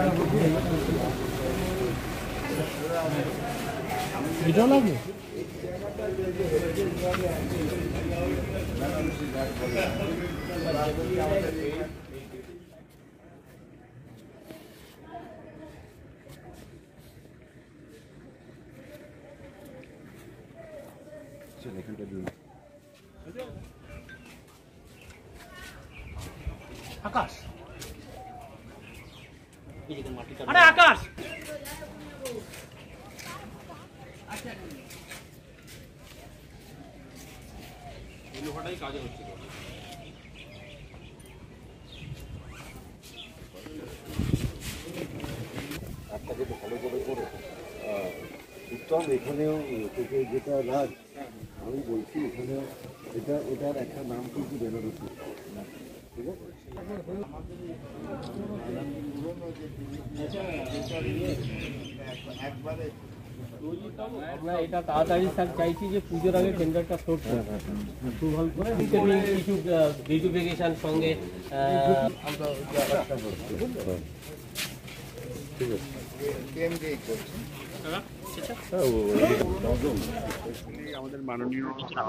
এটাও লাগবে। আকাশ, আরে আকাশ, লোহাটাই কাজে হচ্ছে। আপনাকে তো ভালো করে করে উত্তম এখানেও থেকে যেটা রাজ আমি বলছি এখানে এটার একটা নাম কিন্তু বেনারসি, ঠিক আছে? আমরা এটা তাড়াতাড়ি স্যার চাইছি যে পুজোর আগে টেন্ডারটা শোট খুব ভালো করে কিছু বিউটিফিকেশন সঙ্গে আমরা ঠিক আছে আমাদের মাননীয়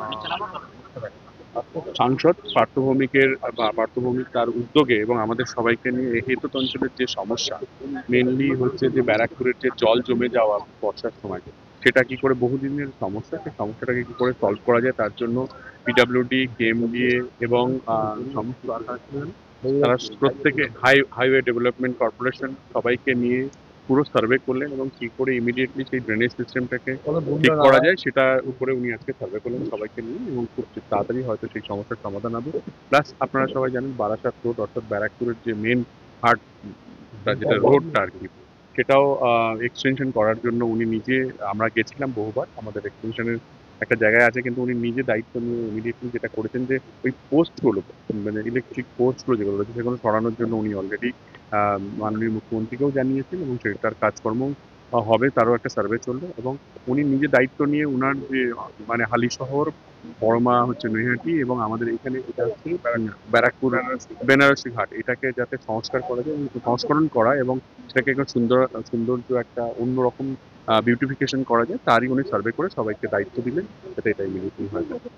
সাংসদ পার্থভৌমিকের তার উদ্যোগে এবং আমাদের সবাইকে নিয়ে হেতত অঞ্চলের যে সমস্যা মেনলি হচ্ছে যে ব্যারাকপুরের যে জল জমে যাওয়া বর্ষার সময়, সেটা কি করে বহুদিনের সমস্যা, সেই সমস্যাটাকে কি করে সলভ করা যায় তার জন্য পিডাব্লিউডি, কেএমডিএ এবং সমস্ত তারা প্রত্যেকে হাইওয়ে ডেভেলপমেন্ট কর্পোরেশন সবাইকে নিয়ে পুরো সার্ভে করলেন এবং কি করে ইমিডিয়েটলি সেই ড্রেনেজ সিস্টেমটাকে ঠিক করা যায় সেটার উপরে উনি আজকে সার্ভে করলেন সবাইকে নিয়ে, এবং খুব তাড়াতাড়ি হয়তো সেই সমস্যার সমাধান হবে। প্লাস আপনারা সবাই জানেন বারাসাত রোড অর্থাৎ ব্যারাকপুরের যে মেন হার্ট যেটা রোডটা আর কি, সেটাও এক্সটেনশন করার জন্য উনি নিজে, আমরা গেছিলাম বহুবার, আমাদের এক্সটেনশনের একটা জায়গায় আছে, কিন্তু উনি নিজে দায়িত্ব নিয়ে ইমিডিয়েটলি যেটা করেছেন যে ওই পোস্টগুলো মানে ইলেকট্রিক পোস্টগুলো যেগুলো রয়েছে সেগুলো সরানোর জন্য উনি অলরেডি মাননীয় মুখ্যমন্ত্রীকেও জানিয়েছেন এবং সেটার কাজকর্ম হবে, তারও একটা সার্ভে চলবে। এবং উনি নিজে দায়িত্ব নিয়ে উনার যে মানে হালিশহর, বড়মা হচ্ছে নৈহাটি এবং আমাদের এখানে এটা হচ্ছে ব্যারাকপুর বেনারসি ঘাট, এটাকে যাতে সংস্কার করা যায়, সংস্করণ করা এবং সেটাকে একটা সৌন্দর্য একটা অন্যরকম বিউটিফিকেশন করা যায় তারই উনি সার্ভে করে সবাইকে দায়িত্ব দিলেন, যাতে এটা ইমিডিয়েটলি হয়ে যায়।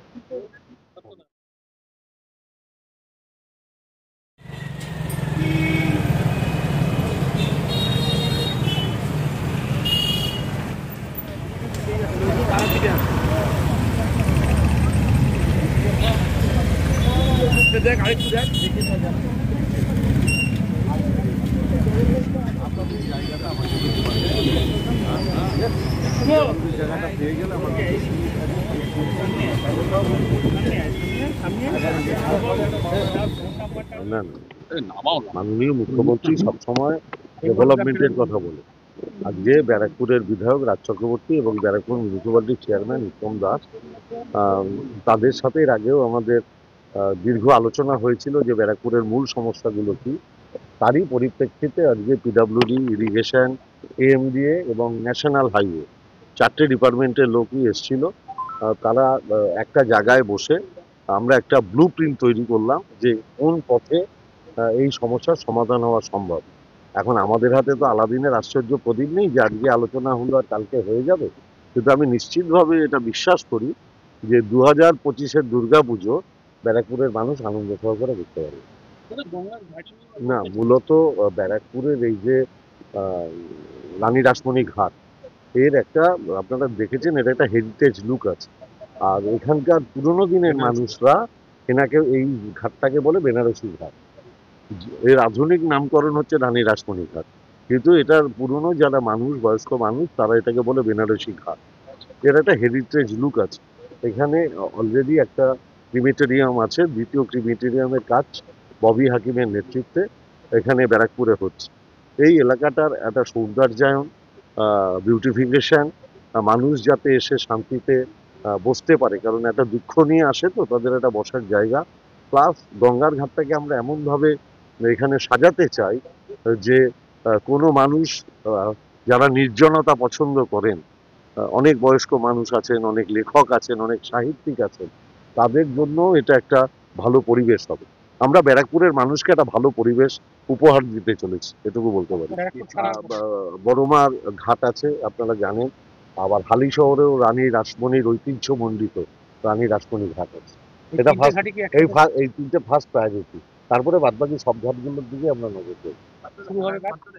দেখ আরেকটু দেখ দেখে জায়গাটা পেয়ে গেলে মাননীয় মুখ্যমন্ত্রী সবসময় ডেভেলপমেন্টের কথা বলে। আজকে ব্যারাকপুরের বিধায়ক রাজ চক্রবর্তী এবং ব্যারাকপুর মিউনিসিপ্যালিটির চেয়ারম্যান উত্তম দাস, তাদের সাথে এর আগেও আমাদের দীর্ঘ আলোচনা হয়েছিল যে ব্যারাকপুরের মূল সমস্যাগুলো কি। তারই পরিপ্রেক্ষিতে আজকে পিডাব্লিউডি, ইরিগেশন, এএমডিএ এবং ন্যাশনাল হাইওয়ে চারটে ডিপার্টমেন্টের লোকই এসেছিল। তারা একটা জায়গায় বসে আমরা একটা ব্লু প্রিন্ট তৈরি করলাম যে কোন পথে এই সমস্যার সমাধান হওয়া সম্ভব। এখন আমাদের হাতে তো আলাদিনের আশ্চর্য প্রদীপ নেই যে আজকে আলোচনা হলো আর কালকে হয়ে যাবে, কিন্তু আমি নিশ্চিতভাবে এটা বিশ্বাস করি যে 2025-এর দুর্গাপুজো ব্যারাকপুরের মানুষ আনন্দ সহকারে দেখতে পারবে। না, মূলত ব্যারাকপুরের এই যে রানী রাসমণি ঘাট, এর একটা আপনারা দেখেছেন এটা একটা হেরিটেজ লুক আছে। আর এখানকার পুরোনো দিনের মানুষরা এনাকে এই ঘাটটাকে বলে বেনারসি ঘাট। এর আধুনিক নামকরণ হচ্ছে রানী রাসমণি ঘাট, কিন্তু এটার পুরনো যারা মানুষ, বয়স্ক মানুষ, তারা এটাকে বলে বেনারসি ঘাট। এর একটা হেরিটেজ লুক আছে। এখানে অলরেডি একটা ক্রিমেটেরিয়াম আছে, দ্বিতীয় ক্রিমেটেরিয়ামের কাজ ববি হাকিমের নেতৃত্বে এখানে ব্যারাকপুরে হচ্ছে। এই এলাকাটার একটা সৌন্দর্যায়ন, বিউটিফিকেশন, মানুষ যাতে এসে শান্তিতে বসতে পারে, কারণ একটা দুঃখ নিয়ে আসে তো তাদের একটা বসার জায়গা। প্লাস গঙ্গার ঘাটটাকে আমরা এমনভাবে এখানে সাজাতে চাই যে কোনো মানুষ যারা নির্জনতা পছন্দ করেন, অনেক বয়স্ক মানুষ আছেন, অনেক লেখক আছেন, অনেক সাহিত্যিক আছেন, তাদের জন্য এটা একটা ভালো পরিবেশ হবে। আমরা ব্যারাকপুরের মানুষকে একটা ভালো পরিবেশ উপহার দিতে চলেছি, এটুকু বলতে পারি। বড়মার ঘাট আছে আপনারা জানেন, আবার হালি শহরেও রানী রাসমণির ঐতিহ্যমণ্ডিত রানী রাসমণি ঘাট আছে। এটা ফার্স্ট, এই তিনটে ফার্স্ট প্রায়োরিটি। তারপরে বাদবাকি সব ঘাটগুলোর দিকে আমরা নজর দেবো।